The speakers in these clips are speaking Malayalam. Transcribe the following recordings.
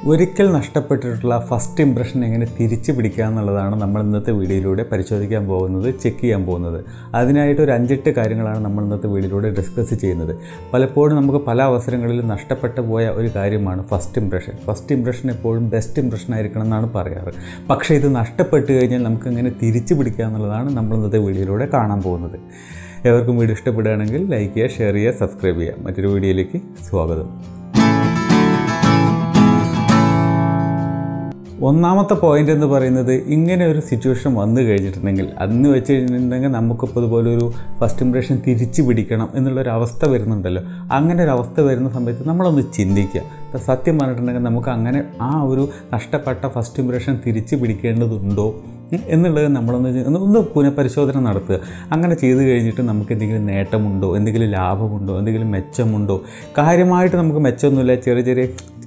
ഒരിക്കൽ നഷ്ടപ്പെട്ടിട്ടുള്ള ഫസ്റ്റ് ഇംപ്രഷൻ എങ്ങനെ തിരിച്ചു പിടിക്കുക എന്നുള്ളതാണ് നമ്മൾ ഇന്നത്തെ വീഡിയോയിലൂടെ പരിശോധിക്കാൻ പോകുന്നത്, ചെക്ക് ചെയ്യാൻ പോകുന്നത്. അതിനായിട്ട് ഒരു 5-8 കാര്യങ്ങളാണ് നമ്മൾ ഇന്നത്തെ വീഡിയോയിലൂടെ ഡിസ്കസ് ചെയ്യുന്നത്. പലപ്പോഴും നമുക്ക് പല അവസരങ്ങളിലും നഷ്ടപ്പെട്ടു പോയ ഒരു കാര്യമാണ് ഫസ്റ്റ് ഇംപ്രഷൻ. ഫസ്റ്റ് ഇംപ്രഷൻ എപ്പോഴും ബെസ്റ്റ് ഇംപ്രഷൻ ആയിരിക്കണം എന്നാണ് പറയാറ്. പക്ഷേ ഇത് നഷ്ടപ്പെട്ട് കഴിഞ്ഞാൽ നമുക്ക് എങ്ങനെ തിരിച്ചു പിടിക്കുക എന്നുള്ളതാണ് നമ്മൾ ഇന്നത്തെ വീഡിയോയിലൂടെ കാണാൻ പോകുന്നത്. എവർക്കും വീഡിയോ ഇഷ്ടപ്പെടുകയാണെങ്കിൽ ലൈക്ക് ചെയ്യുക, ഷെയർ ചെയ്യുക, സബ്സ്ക്രൈബ് ചെയ്യുക. മറ്റൊരു വീഡിയോയിലേക്ക് സ്വാഗതം. ഒന്നാമത്തെ പോയിൻ്റ് എന്ന് പറയുന്നത്, ഇങ്ങനെ ഒരു സിറ്റുവേഷൻ വന്നു കഴിഞ്ഞിട്ടുണ്ടെങ്കിൽ അന്ന് വെച്ച് കഴിഞ്ഞിട്ടുണ്ടെങ്കിൽ നമുക്കിപ്പോൾ ഇതുപോലൊരു ഫസ്റ്റ് ഇംപ്രഷൻ തിരിച്ചു പിടിക്കണം എന്നുള്ളൊരവസ്ഥ വരുന്നുണ്ടല്ലോ. അങ്ങനെ ഒരു അവസ്ഥ വരുന്ന സമയത്ത് നമ്മളൊന്ന് ചിന്തിക്കുക. സത്യം പറഞ്ഞിട്ടുണ്ടെങ്കിൽ നമുക്ക് അങ്ങനെ ആ ഒരു നഷ്ടപ്പെട്ട ഫസ്റ്റ് ഇംപ്രഷൻ തിരിച്ചു പിടിക്കേണ്ടതുണ്ടോ എന്നുള്ളത് നമ്മളൊന്ന് പുനഃപരിശോധന നടത്തുക. അങ്ങനെ ചെയ്ത് കഴിഞ്ഞിട്ട് നമുക്ക് എന്തെങ്കിലും നേട്ടമുണ്ടോ, എന്തെങ്കിലും ലാഭമുണ്ടോ, എന്തെങ്കിലും മെച്ചമുണ്ടോ? കാര്യമായിട്ട് നമുക്ക് മെച്ചമൊന്നുമില്ല, ചെറിയ ചെറിയ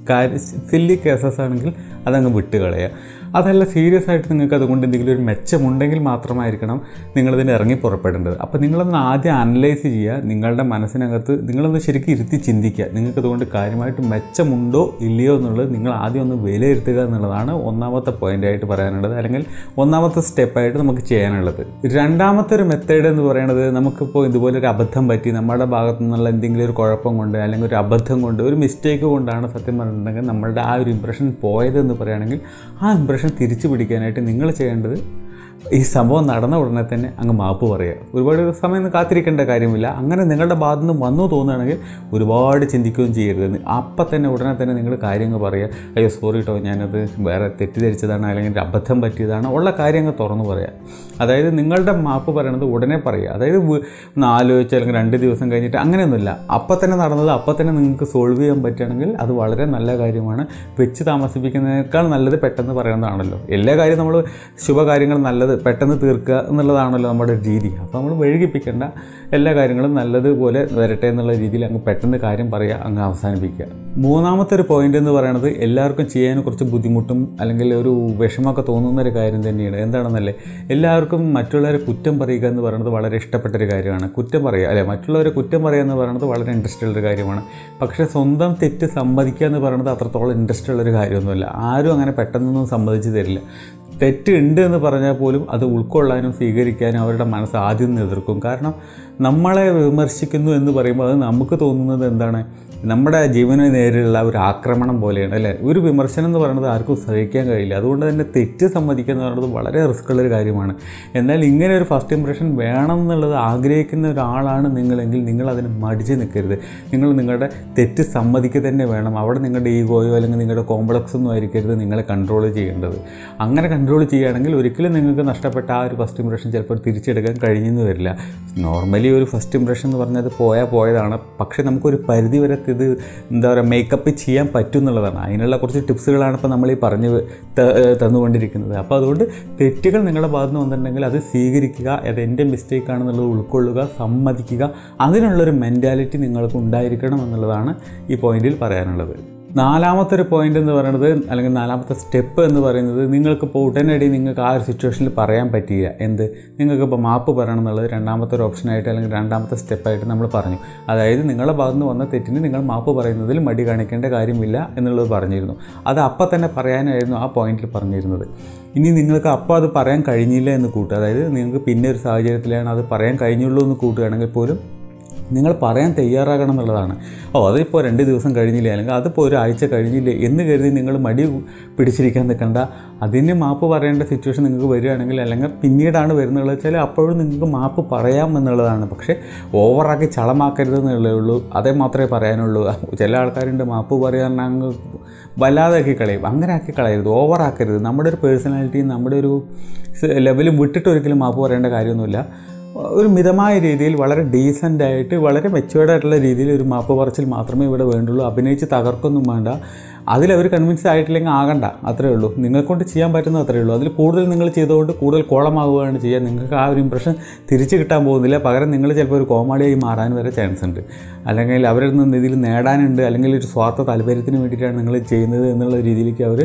സില്ലി കേസസ് ആണെങ്കിൽ അതങ്ങ് വിട്ടുകളയുക. അതല്ല, സീരിയസ് ആയിട്ട് നിങ്ങൾക്ക് അതുകൊണ്ട് എന്തെങ്കിലും ഒരു മെച്ചമുണ്ടെങ്കിൽ മാത്രമായിരിക്കണം നിങ്ങളിതിന് ഇറങ്ങി പുറപ്പെടേണ്ടത്. അപ്പോൾ നിങ്ങളൊന്ന് ആദ്യം അനലൈസ് ചെയ്യുക. നിങ്ങളുടെ മനസ്സിനകത്ത് നിങ്ങളൊന്ന് ശരിക്കും ഇരുത്തി ചിന്തിക്കുക. നിങ്ങൾക്കതുകൊണ്ട് കാര്യമായിട്ട് മെച്ചമുണ്ടോ ഇല്ലയോ എന്നുള്ളത് നിങ്ങൾ ആദ്യം ഒന്ന് വിലയിരുത്തുക എന്നുള്ളതാണ് ഒന്നാമത്തെ പോയിൻ്റായിട്ട് പറയാനുള്ളത്, അല്ലെങ്കിൽ ഒന്നാമത്തെ സ്റ്റെപ്പായിട്ട് നമുക്ക് ചെയ്യാനുള്ളത്. രണ്ടാമത്തെ ഒരു മെത്തേഡ് എന്ന് പറയുന്നത്, നമുക്കിപ്പോൾ ഇതുപോലൊരു അബദ്ധം പറ്റി, നമ്മുടെ ഭാഗത്തു നിന്നുള്ള എന്തെങ്കിലും ഒരു കുഴപ്പം കൊണ്ട് അല്ലെങ്കിൽ ഒരു അബദ്ധം കൊണ്ട്, ഒരു മിസ്റ്റേക്ക് കൊണ്ടാണ് സത്യം പറഞ്ഞിട്ടുണ്ടെങ്കിൽ നമ്മളുടെ ആ ഒരു ഇംപ്രഷൻ പോയതെന്ന് പറയുകയാണെങ്കിൽ, ആ ഇംപ്രഷൻ തിരിച്ചു പിടിക്കാനായിട്ട് നിങ്ങൾ ചെയ്യേണ്ടത്, ഈ സംഭവം നടന്ന ഉടനെ തന്നെ അങ്ങ് മാപ്പ് പറയുക. ഒരുപാട് സമയം കാത്തിരിക്കേണ്ട കാര്യമില്ല. അങ്ങനെ നിങ്ങളുടെ ഭാഗത്തു നിന്ന് വന്നു തോന്നുകയാണെങ്കിൽ ഒരുപാട് ചിന്തിക്കുകയും ചെയ്യരുത്. അപ്പം തന്നെ ഉടനെ തന്നെ നിങ്ങൾ കാര്യങ്ങൾ പറയുക. അയ്യോ സോറി കേട്ടോ, ഞാനത് വേറെ തെറ്റിദ്ധരിച്ചതാണ്, അല്ലെങ്കിൽ ഒരു അബദ്ധം പറ്റിയതാണ്, ഉള്ള കാര്യങ്ങൾ തുറന്നു പറയുക. അതായത് നിങ്ങളുടെ മാപ്പ് പറയണത് ഉടനെ പറയുക. അതായത് ഒന്ന് ആലോചിച്ച് അല്ലെങ്കിൽ 2 ദിവസം കഴിഞ്ഞിട്ട് അങ്ങനെയൊന്നുമില്ല. അപ്പം തന്നെ നടന്നത് അപ്പം തന്നെ നിങ്ങൾക്ക് സോൾവ് ചെയ്യാൻ പറ്റുകയാണെങ്കിൽ അത് വളരെ നല്ല കാര്യമാണ്. വെച്ച് താമസിപ്പിക്കുന്നതിനേക്കാൾ നല്ലത് പെട്ടെന്ന് പറയുന്നതാണല്ലോ. എല്ലാ കാര്യം നമ്മൾ ശുഭകാര്യങ്ങൾ നല്ലത് പെട്ടെന്ന് തീർക്കുക എന്നുള്ളതാണല്ലോ നമ്മുടെ രീതി. അപ്പോൾ നമ്മൾ വൈകിപ്പിക്കേണ്ട, എല്ലാ കാര്യങ്ങളും നല്ലതുപോലെ വരട്ടെ എന്നുള്ള രീതിയിൽ അങ്ങ് പെട്ടെന്ന് കാര്യം പറയുക, അങ്ങ് അവസാനിപ്പിക്കുക. മൂന്നാമത്തെ ഒരു പോയിൻ്റ് എന്ന് പറയുന്നത്, എല്ലാവർക്കും ചെയ്യാൻ കുറച്ച് ബുദ്ധിമുട്ടും അല്ലെങ്കിൽ ഒരു വിഷമമൊക്കെ തോന്നുന്നൊരു കാര്യം തന്നെയാണ്. എന്താണെന്നല്ലേ, എല്ലാവർക്കും മറ്റുള്ളവരെ കുറ്റം പറയുക എന്ന് പറയുന്നത് വളരെ ഇഷ്ടപ്പെട്ടൊരു കാര്യമാണ്. കുറ്റം പറയുക അല്ലെ, മറ്റുള്ളവരെ കുറ്റം പറയുക എന്ന് പറയുന്നത് വളരെ ഇൻട്രസ്റ്റ് ഉള്ളൊരു കാര്യമാണ്. പക്ഷേ സ്വന്തം തെറ്റ് സമ്മതിക്കുക എന്ന് പറയുന്നത് അത്രത്തോളം ഇൻട്രസ്റ്റ് ഉള്ളൊരു കാര്യമൊന്നുമില്ല. ആരും അങ്ങനെ പെട്ടെന്നൊന്നും സമ്മതിച്ച് തരില്ല. തെറ്റുണ്ട് എന്ന് പറഞ്ഞാൽ പോലും അത് ഉൾക്കൊള്ളാനും സ്വീകരിക്കാനും അവരുടെ മനസ്സ് ആദ്യം എതിർക്കും. കാരണം നമ്മളെ വിമർശിക്കുന്നു എന്ന് പറയുമ്പോൾ അത് നമുക്ക് തോന്നുന്നത് എന്താണ്, നമ്മുടെ ജീവന് നേരെയുള്ള ഒരു ആക്രമണം പോലെയാണ് അല്ലേ. ഒരു വിമർശനം എന്ന് പറയുന്നത് ആർക്കും സഹിക്കാൻ കഴിയില്ല. അതുകൊണ്ട് തന്നെ തെറ്റ് സമ്മതിക്കുക എന്ന് പറയുന്നത് വളരെ റിസ്ക് ഉള്ളൊരു കാര്യമാണ്. എന്നാൽ ഇങ്ങനെ ഒരു ഫസ്റ്റ് ഇംപ്രഷൻ വേണം എന്നുള്ളത് ആഗ്രഹിക്കുന്ന ഒരാളാണ് നിങ്ങളെങ്കിൽ നിങ്ങൾ അതിന് മടിച്ച് നിൽക്കരുത്. നിങ്ങൾ നിങ്ങളുടെ തെറ്റ് സമ്മതിക്കുക തന്നെ വേണം. അവിടെ നിങ്ങളുടെ ഈഗോയോ അല്ലെങ്കിൽ നിങ്ങളുടെ കോംപ്ലക്സ് ഒന്നും ആയിരിക്കരുത് നിങ്ങളെ കൺട്രോൾ ചെയ്യേണ്ടത്. അങ്ങനെ കൺട്രോൾ ചെയ്യുകയാണെങ്കിൽ ഒരിക്കലും നിങ്ങൾക്ക് നഷ്ടപ്പെട്ട ആ ഒരു ഫസ്റ്റ് ഇംപ്രഷൻ ചിലപ്പോൾ തിരിച്ചെടുക്കാൻ കഴിഞ്ഞെന്ന് വരില്ല. നോർമലി ഒരു ഫസ്റ്റ് ഇംപ്രഷൻ എന്ന് പറഞ്ഞാൽ അത് പോയതാണ്. പക്ഷേ നമുക്കൊരു പരിധി വരെ ഇത് എന്താ പറയുക, മേക്കപ്പ് ചെയ്യാൻ പറ്റും എന്നുള്ളതാണ്. അതിനുള്ള കുറച്ച് ടിപ്സുകളാണ് ഇപ്പോൾ നമ്മൾ ഈ പറഞ്ഞ് തന്നുകൊണ്ടിരിക്കുന്നത്. അപ്പോൾ അതുകൊണ്ട് തെറ്റുകൾ നിങ്ങളുടെ ഭാഗത്ത് നിന്ന് വന്നിട്ടുണ്ടെങ്കിൽ അത് സ്വീകരിക്കുക, അത് എൻ്റെ മിസ്റ്റേക്കാണെന്നുള്ളത് ഉൾക്കൊള്ളുക, സമ്മതിക്കുക. അതിനുള്ളൊരു മെൻറ്റാലിറ്റി നിങ്ങൾക്ക് ഉണ്ടായിരിക്കണം എന്നുള്ളതാണ് ഈ പോയിന്റിൽ പറയാനുള്ളത്. നാലാമത്തെ ഒരു പോയിൻ്റ് എന്ന് പറയുന്നത്, അല്ലെങ്കിൽ നാലാമത്തെ സ്റ്റെപ്പ് എന്ന് പറയുന്നത്, നിങ്ങൾക്കിപ്പോൾ ഉടനടി നിങ്ങൾക്ക് ആ ഒരു സിറ്റുവേഷനിൽ പറയാൻ പറ്റിയില്ല. നിങ്ങൾക്കിപ്പോൾ മാപ്പ് പറയണം എന്നുള്ളത് രണ്ടാമത്തെ ഒരു ഓപ്ഷനായിട്ട് അല്ലെങ്കിൽ രണ്ടാമത്തെ സ്റ്റെപ്പായിട്ട് നമ്മൾ പറഞ്ഞു. അതായത് നിങ്ങളുടെ ഭാഗത്ത് നിന്ന് വന്ന തെറ്റിന് നിങ്ങൾ മാപ്പ് പറയുന്നതിൽ മടി കാണിക്കേണ്ട കാര്യമില്ല എന്നുള്ളത് പറഞ്ഞിരുന്നു. അത് അപ്പം തന്നെ പറയാനായിരുന്നു ആ പോയിന്റിൽ പറഞ്ഞിരുന്നത്. ഇനി നിങ്ങൾക്ക് അപ്പോൾ അത് പറയാൻ കഴിഞ്ഞില്ല എന്ന് കൂട്ടുക. അതായത് നിങ്ങൾക്ക് പിന്നെ ഒരു സാഹചര്യത്തിലാണ് അത് പറയാൻ കഴിഞ്ഞുള്ളൂ എന്ന് കൂട്ടുകയാണെങ്കിൽ പോലും നിങ്ങൾ പറയാൻ തയ്യാറാകണം എന്നുള്ളതാണ്. അതിപ്പോൾ 2 ദിവസം കഴിഞ്ഞില്ലേ, അല്ലെങ്കിൽ അതിപ്പോൾ 1 ആഴ്ച കഴിഞ്ഞില്ലേ എന്ന് കരുതി നിങ്ങൾ മടി പിടിച്ചിരിക്കാൻ നിൽക്കണ്ട. അതിന് മാപ്പ് പറയേണ്ട സിറ്റുവേഷൻ നിങ്ങൾക്ക് വരികയാണെങ്കിൽ, അല്ലെങ്കിൽ പിന്നീടാണ് വരുന്നത് വെച്ചാൽ അപ്പോഴും നിങ്ങൾക്ക് മാപ്പ് പറയാം എന്നുള്ളതാണ്. പക്ഷേ ഓവറാക്കി ചളമാക്കരുതെന്നുള്ളേ ഉള്ളൂ. അതേ മാത്രമേ പറയാനുള്ളൂ. ചില ആൾക്കാരുണ്ട് മാപ്പ് പറയാൻ അങ്ങ് വല്ലാതെ ആക്കി കളയും. അങ്ങനെ ആക്കി കളയരുത്, ഓവറാക്കരുത്. നമ്മുടെ ഒരു പേഴ്സണാലിറ്റി, നമ്മുടെ ഒരു ലെവൽ വിട്ടിട്ട് ഒരിക്കലും മാപ്പ് പറയേണ്ട കാര്യമൊന്നുമില്ല. ഒരു മിതമായ രീതിയിൽ, വളരെ ഡീസൻ്റായിട്ട്, വളരെ മെച്യൂർഡായിട്ടുള്ള രീതിയിൽ ഒരു മാപ്പ് പറച്ചിൽ മാത്രമേ ഇവിടെ വേണ്ടുള്ളൂ. അഭിനയിച്ച് തകർക്കൊന്നും വേണ്ട. അതിലവർ കൺവിൻസ് ആയിട്ടില്ലെങ്കിൽ ആകണ്ട, അത്രയേ ഉള്ളൂ. നിങ്ങൾക്കൊണ്ട് ചെയ്യാൻ പറ്റുന്നത് അത്രയേ ഉള്ളൂ. അതിൽ കൂടുതൽ നിങ്ങൾ ചെയ്തുകൊണ്ട് കൂടുതൽ കോളമാവുകയാണ് ചെയ്യുക. നിങ്ങൾക്ക് ആ ഒരു ഇംപ്രഷൻ തിരിച്ച് കിട്ടാൻ പോകുന്നില്ല. പകരം നിങ്ങൾ ചിലപ്പോൾ ഒരു കോമാളിയായി മാറാൻ വരെ ചാൻസ് ഉണ്ട്. അല്ലെങ്കിൽ അവരിൽ നിന്ന് ഇതിൽ നേടാനുണ്ട്, അല്ലെങ്കിൽ ഒരു സ്വാർത്ഥ താല്പര്യത്തിന് വേണ്ടിയിട്ടാണ് നിങ്ങൾ ചെയ്യുന്നത് എന്നുള്ള രീതിയിലേക്ക് അവർ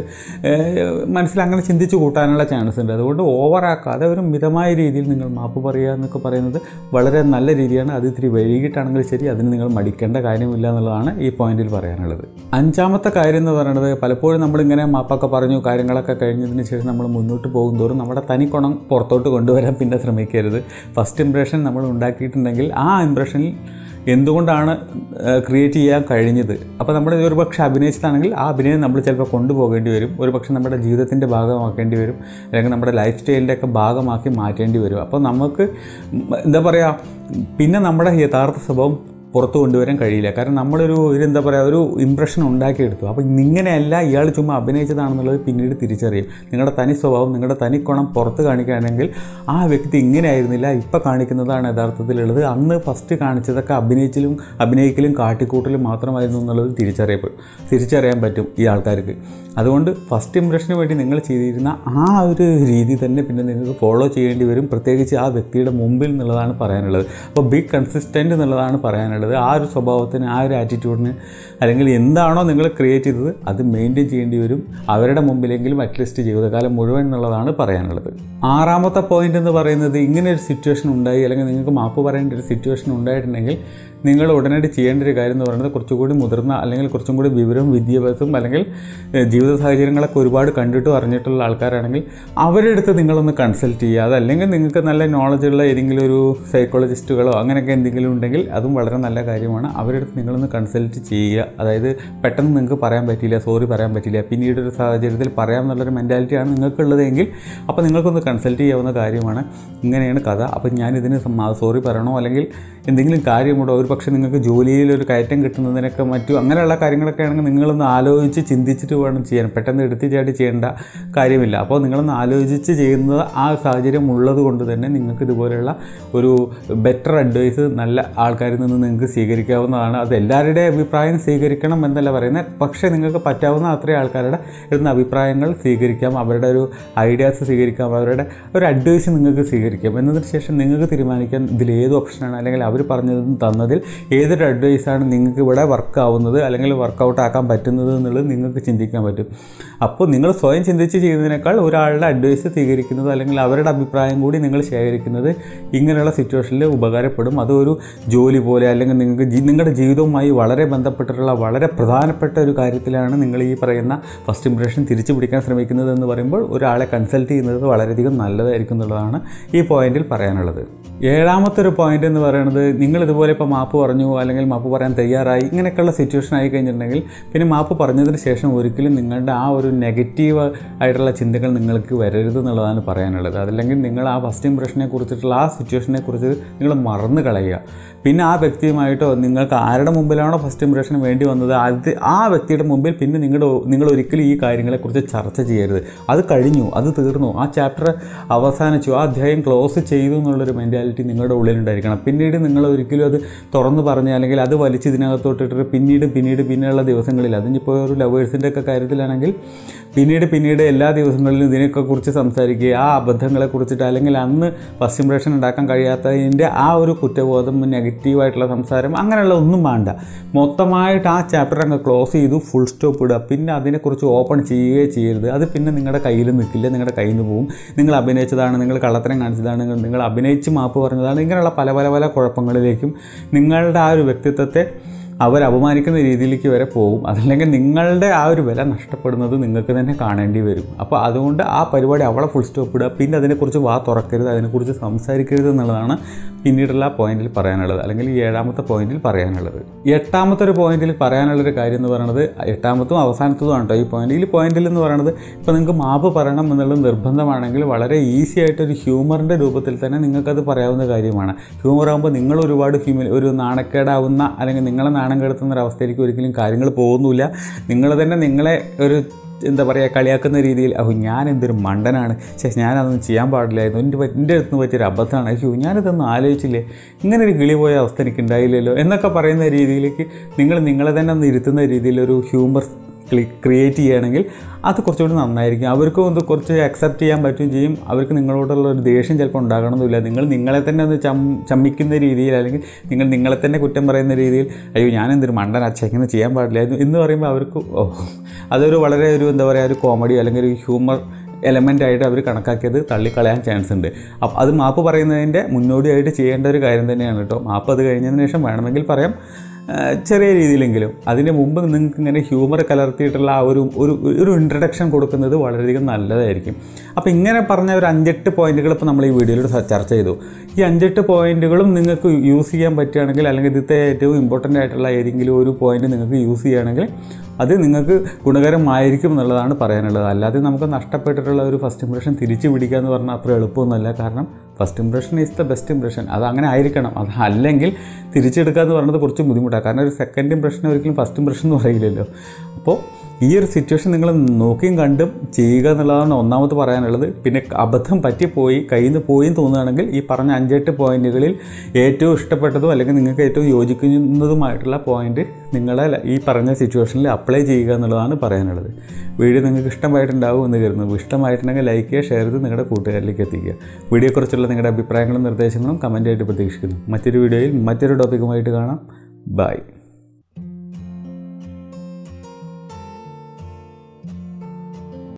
മനസ്സിൽ അങ്ങനെ ചിന്തിച്ച് കൂട്ടാനുള്ള ചാൻസ് ഉണ്ട്. അതുകൊണ്ട് ഓവറാക്കാതെ ഒരു മിതമായ രീതിയിൽ നിങ്ങൾ മാപ്പ് പറയുക എന്നൊക്കെ പറയുന്നത് വളരെ നല്ല രീതിയാണ്. അത് ഇത്തിരി വൈകിട്ടാണെങ്കിൽ ശരി, അതിന് നിങ്ങൾ മടിക്കേണ്ട കാര്യമില്ല എന്നുള്ളതാണ് ഈ പോയിന്റിൽ പറയാനുള്ളത്. അഞ്ചാമത്തെ കാര്യം എന്ന് പറയുന്നത് പലപ്പോഴും നമ്മളിങ്ങനെ മാപ്പൊക്കെ പറഞ്ഞു കാര്യങ്ങളൊക്കെ കഴിഞ്ഞതിന് ശേഷം നമ്മൾ മുന്നോട്ട് പോകുന്തോറും നമ്മുടെ തനിക്കുണം പുറത്തോട്ട് കൊണ്ടുവരാൻ പിന്നെ ശ്രമിക്കരുത്. ഫസ്റ്റ് ഇംപ്രഷൻ നമ്മൾ ഉണ്ടാക്കിയിട്ടുണ്ടെങ്കിൽ ആ ഇംപ്രഷനിൽ എന്തുകൊണ്ടാണ് ക്രിയേറ്റ് ചെയ്യാൻ കഴിഞ്ഞത്. അപ്പോൾ നമ്മൾ ഒരു പക്ഷേ അഭിനയിച്ചതാണെങ്കിൽ ആ അഭിനയം നമ്മൾ ചിലപ്പോൾ കൊണ്ടുപോകേണ്ടി വരും, ഒരു പക്ഷേ നമ്മുടെ ജീവിതത്തിൻ്റെ ഭാഗമാക്കേണ്ടി വരും, അല്ലെങ്കിൽ നമ്മുടെ ലൈഫ് സ്റ്റൈലിൻ്റെയൊക്കെ ഭാഗമാക്കി മാറ്റേണ്ടി വരും. അപ്പോൾ നമുക്ക് എന്താ പറയുക, പിന്നെ നമ്മുടെ യഥാർത്ഥ സ്വഭാവം പുറത്ത് കൊണ്ടുവരാൻ കഴിയില്ല. കാരണം നമ്മളൊരു എന്താ പറയുക, ഒരു ഇംപ്രഷൻ ഉണ്ടാക്കിയെടുത്തു. അപ്പോൾ ഇങ്ങനെയല്ല, ഇയാൾ ചുമ്മാ അഭിനയിച്ചതാണെന്നുള്ളത് പിന്നീട് തിരിച്ചറിയും. നിങ്ങളുടെ തനി സ്വഭാവം, നിങ്ങളുടെ തനി ഗുണം പുറത്ത് കാണിക്കുകയാണെങ്കിൽ ആ വ്യക്തി ഇങ്ങനെ ആയിരുന്നില്ല, ഇപ്പം കാണിക്കുന്നതാണ് യഥാർത്ഥത്തിലുള്ളത്, അന്ന് ഫസ്റ്റ് കാണിച്ചതൊക്കെ അഭിനയിക്കലും കാട്ടിക്കൂട്ടലും മാത്രമായിരുന്നു എന്നുള്ളത് തിരിച്ചറിയാൻ പറ്റും ഈ ആൾക്കാർക്ക്. അതുകൊണ്ട് ഫസ്റ്റ് ഇംപ്രഷന് വേണ്ടി നിങ്ങൾ ചെയ്തിരുന്ന ആ ഒരു രീതി തന്നെ പിന്നെ നിങ്ങൾക്ക് ഫോളോ ചെയ്യേണ്ടി വരും, പ്രത്യേകിച്ച് ആ വ്യക്തിയുടെ മുമ്പിൽ എന്നുള്ളതാണ് പറയാനുള്ളത്. അപ്പോൾ ബി കൺസിസ്റ്റൻ്റ് എന്നുള്ളതാണ് പറയാനുള്ളത്. ആ ഒരു സ്വഭാവത്തിന്, ആ ഒരു ആറ്റിറ്റ്യൂഡിന്, അല്ലെങ്കിൽ എന്താണോ നിങ്ങൾ ക്രിയേറ്റ് ചെയ്തത് അത് മെയിൻറ്റെയിൻ ചെയ്യേണ്ടി വരും അവരുടെ മുമ്പിലെങ്കിലും, അറ്റ്ലീസ്റ്റ് ജീവിതകാലം മുഴുവൻ എന്നുള്ളതാണ് പറയാനുള്ളത്. ആറാമത്തെ പോയിൻ്റ് എന്ന് പറയുന്നത്, ഇങ്ങനെ ഒരു സിറ്റുവേഷൻ ഉണ്ടായി അല്ലെങ്കിൽ നിങ്ങൾക്ക് മാപ്പ് പറയേണ്ട ഒരു സിറ്റുവേഷൻ ഉണ്ടായിട്ടുണ്ടെങ്കിൽ നിങ്ങൾ ഉടനടി ചെയ്യേണ്ട ഒരു കാര്യം എന്ന് പറയുന്നത്, കുറച്ചുകൂടി മുതിർന്ന അല്ലെങ്കിൽ കുറച്ചും കൂടി വിവരവും വിദ്യാഭ്യാസവും അല്ലെങ്കിൽ ജീവിത സാഹചര്യങ്ങളൊക്കെ ഒരുപാട് കണ്ടിട്ടും അറിഞ്ഞിട്ടുള്ള ആൾക്കാരാണെങ്കിൽ അവരുടെ അടുത്ത് നിങ്ങളൊന്ന് കൺസൾട്ട് ചെയ്യുക. അതല്ലെങ്കിൽ നിങ്ങൾക്ക് നല്ല നോളജുള്ള ഏതെങ്കിലും ഒരു സൈക്കോളജിസ്റ്റുകളോ അങ്ങനെയൊക്കെ എന്തെങ്കിലും ഉണ്ടെങ്കിൽ അതും വളരെ നല്ല കാര്യമാണ്. അവരുടെ അടുത്ത് നിങ്ങളൊന്ന് കൺസൾട്ട് ചെയ്യുക. അതായത് പെട്ടെന്ന് നിങ്ങൾക്ക് പറയാൻ പറ്റില്ല, സോറി പറയാൻ പറ്റില്ല, പിന്നീട് ഒരു സാഹചര്യത്തിൽ പറയാമെന്നുള്ളൊരു മെൻറ്റാലിറ്റിയാണ് നിങ്ങൾക്കുള്ളതെങ്കിൽ അപ്പോൾ നിങ്ങൾക്കൊന്ന് കൺസൾട്ട് ചെയ്യാവുന്ന കാര്യമാണ്. ഇങ്ങനെയാണ് കഥ, അപ്പോൾ ഞാനിതിന് സോറി പറയണോ അല്ലെങ്കിൽ എന്തെങ്കിലും കാര്യമുണ്ടോ, ഒരു പക്ഷേ നിങ്ങൾക്ക് ജോലിയിലൊരു കയറ്റം കിട്ടുന്നതിനൊക്കെ അങ്ങനെയുള്ള കാര്യങ്ങളൊക്കെ ആണെങ്കിൽ നിങ്ങളൊന്ന് ആലോചിച്ച് ചിന്തിച്ചിട്ട് വേണം ചെയ്യാൻ. പെട്ടെന്ന് എടുത്ത് ചാടി ചെയ്യേണ്ട കാര്യമില്ല. അപ്പോൾ നിങ്ങളൊന്ന് ആലോചിച്ച് ചെയ്യുന്നത് ആ സാഹചര്യം ഉള്ളത് കൊണ്ട് തന്നെ നിങ്ങൾക്ക് ഇതുപോലെയുള്ള ഒരു ബെറ്റർ അഡ്വൈസ് നല്ല ആൾക്കാരിൽ നിന്ന് നിങ്ങൾക്ക് സ്വീകരിക്കാവുന്നതാണ്. അത് എല്ലാവരുടെയും അഭിപ്രായം സ്വീകരിക്കണം എന്നല്ല പറയുന്നത്, പക്ഷേ നിങ്ങൾക്ക് പറ്റാവുന്ന അത്രയും ആൾക്കാരുടെ ഇരുന്ന അഭിപ്രായങ്ങൾ സ്വീകരിക്കാം, അവരുടെ ഒരു ഐഡിയാസ് സ്വീകരിക്കാം, അവരുടെ ഒരു അഡ്വൈസ് നിങ്ങൾക്ക് സ്വീകരിക്കാം. എന്നതിന് ശേഷം നിങ്ങൾക്ക് തീരുമാനിക്കാൻ ഇതിലേത് ഓപ്ഷനാണ് അല്ലെങ്കിൽ അവർ തന്നതിൽ ഏതൊരു അഡ്വൈസാണ് നിങ്ങൾക്ക് ഇവിടെ വർക്ക് ആവുന്നത് അല്ലെങ്കിൽ വർക്കൗട്ട് ആക്കാൻ പറ്റുന്നത് എന്നുള്ളത് നിങ്ങൾക്ക് ചിന്തിക്കാൻ പറ്റും. അപ്പോൾ നിങ്ങൾ സ്വയം ചിന്തിച്ച് ചെയ്യുന്നതിനേക്കാൾ ഒരാളുടെ അഡ്വൈസ് സ്വീകരിക്കുന്നത് അല്ലെങ്കിൽ അവരുടെ അഭിപ്രായം കൂടി നിങ്ങൾ ശേഖരിക്കുന്നത് ഇങ്ങനെയുള്ള സിറ്റുവേഷനിൽ ഉപകാരപ്പെടും. അതൊരു ജോലി പോലെ അല്ലെങ്കിൽ നിങ്ങളുടെ ജീവിതവുമായി വളരെ ബന്ധപ്പെട്ടിട്ടുള്ള വളരെ പ്രധാനപ്പെട്ട ഒരു കാര്യത്തിലാണ് നിങ്ങൾ ഈ പറയുന്ന ഫസ്റ്റ് ഇംപ്രഷൻ തിരിച്ചു പിടിക്കാൻ ശ്രമിക്കുന്നത് എന്ന് പറയുമ്പോൾ ഒരാളെ കൺസൾട്ട് ചെയ്യുന്നത് വളരെയധികം നല്ലതായിരിക്കും എന്നുള്ളതാണ് ഈ പോയിന്റിൽ പറയാനുള്ളത്. ഏഴാമത്തെ ഒരു പോയിന്റ് എന്ന് പറയുന്നത്, നിങ്ങൾ ഇതുപോലെ ഇപ്പോൾ മാപ്പ് പറഞ്ഞു അല്ലെങ്കിൽ മാപ്പ് പറയാൻ തയ്യാറായി ഇങ്ങനെയൊക്കെയുള്ള സിറ്റുവേഷൻ ആയി കഴിഞ്ഞിട്ടുണ്ടെങ്കിൽ പിന്നെ മാപ്പ് പറഞ്ഞതിന് ശേഷം ഒരിക്കലും നിങ്ങളുടെ ആ ഒരു നെഗറ്റീവ് ആയിട്ടുള്ള ചിന്തകൾ നിങ്ങൾക്ക് വരരുത് എന്നുള്ളതാണ് പറയാനുള്ളത്. അതല്ലെങ്കിൽ നിങ്ങൾ ആ ഫസ്റ്റ് ഇംപ്രഷനെ കുറിച്ചിട്ടുള്ള ആ സിറ്റുവേഷനെ കുറിച്ച് നിങ്ങൾ മറന്നു കളയുക. പിന്നെ ആ വ്യക്തിയുമായിട്ടോ നിങ്ങൾക്ക് ആരുടെ മുമ്പിലാണോ ഫസ്റ്റ് ഇംപ്രഷന് വേണ്ടി വന്നത് ആ വ്യക്തിയുടെ മുമ്പിൽ പിന്നെ നിങ്ങൾ ഒരിക്കലും ഈ കാര്യങ്ങളെക്കുറിച്ച് ചർച്ച ചെയ്യരുത്. അത് കഴിഞ്ഞു, അത് തീർന്നു, ആ ചാപ്റ്റർ അവസാനിച്ചു, ആ അധ്യായം ക്ലോസ് ചെയ്തു എന്നുള്ളൊരു മെൻറ്റാലിറ്റി നിങ്ങളുടെ ഉള്ളിലുണ്ടായിരിക്കണം. പിന്നീട് നിങ്ങൾ ഒരിക്കലും അത് തുറന്ന് പറഞ്ഞ് അല്ലെങ്കിൽ അത് വലിച്ച് ഇതിനകത്തോട്ടിട്ട് പിന്നെയുള്ള ദിവസങ്ങളിൽ, അതിനിപ്പോൾ ഒരു ലവേഴ്സിൻ്റെ ഒക്കെ കാര്യത്തിലാണെങ്കിൽ പിന്നീട് എല്ലാ ദിവസങ്ങളിലും ഇതിനൊക്കെ കുറിച്ച് സംസാരിക്കുക, ആ അബദ്ധങ്ങളെ കുറിച്ചിട്ട് അല്ലെങ്കിൽ അന്ന് ഫസ്റ്റ് ഇംപ്രഷൻ ഉണ്ടാക്കാൻ കഴിയാത്തതിൻ്റെ ആ ഒരു കുറ്റബോധം, നെഗറ്റീവായിട്ടുള്ള സംസാരം, അങ്ങനെയുള്ള ഒന്നും വേണ്ട. മൊത്തമായിട്ട് ആ ചാപ്റ്റർ അങ്ങ് ക്ലോസ് ചെയ്തു, ഫുൾ സ്റ്റോപ്പ് ഇടുക. പിന്നെ അതിനെക്കുറിച്ച് ഓപ്പൺ ചെയ്യുകയേ ചെയ്യരുത്. അത് പിന്നെ നിങ്ങളുടെ കയ്യിൽ നിൽക്കില്ല, നിങ്ങളുടെ കയ്യിൽ നിന്ന് പോകും. നിങ്ങൾ അഭിനയിച്ചതാണ്, നിങ്ങൾ കള്ളത്തരം കാണിച്ചതാണ്, നിങ്ങൾ അഭിനയിച്ച് മാപ്പ് പറഞ്ഞതാണ്, ഇങ്ങനെയുള്ള പല കുഴപ്പങ്ങളിലേക്കും നിങ്ങളുടെ ആ ഒരു വ്യക്തിത്വത്തെ അവർ അപമാനിക്കുന്ന രീതിയിലേക്ക് വരെ പോകും. അതല്ലെങ്കിൽ നിങ്ങളുടെ ആ ഒരു വില നഷ്ടപ്പെടുന്നത് നിങ്ങൾക്ക് തന്നെ കാണേണ്ടി വരും. അപ്പോൾ അതുകൊണ്ട് ആ പരിപാടി അവിടെ ഫുൾ സ്റ്റോപ്പ് ഇടുക. പിന്നെ അതിനെക്കുറിച്ച് തുറക്കരുത്, അതിനെക്കുറിച്ച് സംസാരിക്കരുത് എന്നുള്ളതാണ് പിന്നീടുള്ള പോയിന്റിൽ പറയാനുള്ളത്, അല്ലെങ്കിൽ ഈ ഏഴാമത്തെ പോയിന്റിൽ പറയാനുള്ളത്. എട്ടാമത്തെ ഒരു പോയിന്റിൽ പറയാനുള്ളൊരു കാര്യം എന്ന് പറയുന്നത്, എട്ടാമത്തും അവസാനത്തതുമാണ് കേട്ടോ ഈ പോയിന്റിൽ എന്ന് പറയുന്നത്, ഇപ്പോൾ നിങ്ങൾക്ക് മാപ്പ് പറയണം എന്നുള്ളത് നിർബന്ധമാണെങ്കിൽ വളരെ ഈസി ആയിട്ടൊരു ഹ്യൂമറിൻ്റെ രൂപത്തിൽ തന്നെ നിങ്ങൾക്കത് പറയാവുന്ന കാര്യമാണ്. ഹ്യൂമർ ആകുമ്പോൾ നിങ്ങൾ ഒരുപാട് ഒരു നാണക്കേടാവുന്ന അല്ലെങ്കിൽ നിങ്ങളെ നാണം കെടുത്തുന്ന ഒരവസ്ഥയിലേക്ക് ഒരിക്കലും കാര്യങ്ങൾ പോകുന്നില്ല. നിങ്ങൾ തന്നെ നിങ്ങളെ ഒരു എന്താ പറയുക കളിയാക്കുന്ന രീതിയിൽ, ഞാനെന്തൊരു മണ്ടനാണ്, ഞാനതൊന്നും ചെയ്യാൻ പാടില്ലായിരുന്നു, എൻ്റെ അടുത്ത് പറ്റിയൊരു അബദ്ധമാണ്, ഞാനിതൊന്നും ആലോചിച്ചില്ലേ, ഇങ്ങനെ ഒരു കിളി പോയ അവസ്ഥ എനിക്ക് ഉണ്ടായില്ലല്ലോ എന്നൊക്കെ പറയുന്ന രീതിയിലേക്ക് നിങ്ങളെ തന്നെ ഒന്ന് ഇരുത്തുന്ന രീതിയിലൊരു ഹ്യൂമർ ക്രിയേറ്റ് ചെയ്യുകയാണെങ്കിൽ അത് കുറച്ചുകൂടി നന്നായിരിക്കും. അവർക്കും ഒന്ന് കുറച്ച് അക്സെപ്റ്റ് ചെയ്യാൻ പറ്റുകയും ചെയ്യും. അവർക്ക് നിങ്ങളോടുള്ള ഒരു ദേഷ്യം ചിലപ്പോൾ ഉണ്ടാകണമെന്നില്ല. നിങ്ങളെ തന്നെ ഒന്ന് ചമ്മിക്കുന്ന രീതിയിൽ അല്ലെങ്കിൽ നിങ്ങളെ തന്നെ കുറ്റം പറയുന്ന രീതിയിൽ, ഞാനെന്തൊരു മണ്ടനാച്ച, ഇങ്ങനെ ചെയ്യാൻ പാടില്ലായിരുന്നു എന്ന് പറയുമ്പോൾ അവർക്ക് അതൊരു വളരെ ഒരു എന്താ പറയുക ഒരു കോമഡി അല്ലെങ്കിൽ ഒരു ഹ്യൂമർ എലമെൻ്റായിട്ട് അവർ കണക്കാക്കിയത് തള്ളിക്കളയാൻ ചാൻസ് ഉണ്ട്. അപ്പോൾ അത് മാപ്പ് പറയുന്നതിൻ്റെ മുന്നോടിയായിട്ട് ചെയ്യേണ്ട ഒരു കാര്യം തന്നെയാണ് കേട്ടോ. മാപ്പ് അത് കഴിഞ്ഞതിന് ശേഷം വേണമെങ്കിൽ പറയാം, ചെറിയ രീതിയിലെങ്കിലും. അതിന് മുമ്പ് നിങ്ങൾക്ക് ഇങ്ങനെ ഹ്യൂമർ കലർത്തിയിട്ടുള്ള ആ ഒരു ഇൻട്രഡക്ഷൻ കൊടുക്കുന്നത് വളരെയധികം നല്ലതായിരിക്കും. അപ്പോൾ ഇങ്ങനെ പറഞ്ഞ ഒരു 5-8 പോയിന്റുകൾ ഇപ്പോൾ നമ്മൾ ഈ വീഡിയോയിൽ ചർച്ച ചെയ്തു. ഈ 5-8 പോയിന്റുകളും നിങ്ങൾക്ക് യൂസ് ചെയ്യാൻ പറ്റുകയാണെങ്കിൽ, അല്ലെങ്കിൽ ഇതിലത്തെ ഏറ്റവും ഇമ്പോർട്ടൻ്റ് ആയിട്ടുള്ള ഏതെങ്കിലും ഒരു പോയിന്റ് നിങ്ങൾക്ക് യൂസ് ചെയ്യുകയാണെങ്കിൽ അത് നിങ്ങൾക്ക് ഗുണകരമായിരിക്കും എന്നുള്ളതാണ് പറയാനുള്ളത്. അല്ലാതെ നമുക്ക് നഷ്ടപ്പെട്ടിട്ടുള്ള ഒരു ഫസ്റ്റ് ഇംപ്രഷൻ തിരിച്ചു പിടിക്കുക എന്ന് പറഞ്ഞാൽ അത്ര എളുപ്പമൊന്നുമല്ല. കാരണം first impression is the best impression. അത് അങ്ങനെ ആയിരിക്കണം. അത് അല്ലെങ്കിൽ തിരിച്ചെടുക്കുക എന്ന് പറയുന്നത് കുറച്ച് ബുദ്ധിമുട്ടാണ്. കാരണം ഒരു സെക്കൻഡ് ഇംപ്രഷൻ ഒരിക്കലും ഫസ്റ്റ് ഇംപ്രഷൻ എന്ന് പറയില്ലല്ലോ. അപ്പോൾ ഈ ഒരു സിറ്റുവേഷൻ നിങ്ങൾ നോക്കിയും കണ്ടും ചെയ്യുക എന്നുള്ളതാണ് ഒന്നാമത് പറയാനുള്ളത്. പിന്നെ അബദ്ധം പറ്റിപ്പോയി കയ്യിൽ നിന്ന് പോയി തോന്നുകയാണെങ്കിൽ ഈ പറഞ്ഞ 5-8 പോയിന്റുകളിൽ ഏറ്റവും ഇഷ്ടപ്പെട്ടതും അല്ലെങ്കിൽ നിങ്ങൾക്ക് ഏറ്റവും യോജിക്കുന്നതുമായിട്ടുള്ള പോയിന്റ് നിങ്ങളെ ഈ പറഞ്ഞ സിറ്റുവേഷനിൽ അപ്ലൈ ചെയ്യുക എന്നുള്ളതാണ് പറയാനുള്ളത്. വീഡിയോ നിങ്ങൾക്ക് ഇഷ്ടമായിട്ടുണ്ടാവും എന്ന് കരുതുന്നു. ഇഷ്ടമായിട്ടുണ്ടെങ്കിൽ ലൈക്ക് ചെയ്യുക, ഷെയർ ചെയ്ത് നിങ്ങളുടെ കൂട്ടുകാരിലേക്ക് എത്തിക്കുക. വീഡിയോയെക്കുറിച്ചുള്ള നിങ്ങളുടെ അഭിപ്രായങ്ങളും നിർദ്ദേശങ്ങളും കമൻറ്റായിട്ട് പ്രതീക്ഷിക്കുന്നു. മറ്റൊരു വീഡിയോയിൽ മറ്റൊരു ടോപ്പിക്കുമായിട്ട് കാണാം. ബൈ.